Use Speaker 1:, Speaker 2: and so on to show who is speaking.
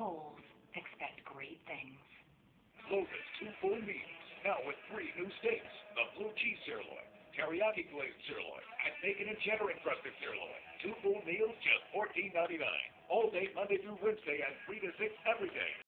Speaker 1: Kohl's. Expect great things.
Speaker 2: Logans 2 full meals, now with 3 new steaks. The blue cheese sirloin, teriyaki glazed sirloin, and bacon and cheddar encrusted sirloin. 2 full meals, just $14.99. All day Monday through Wednesday and 3 to 6 every day.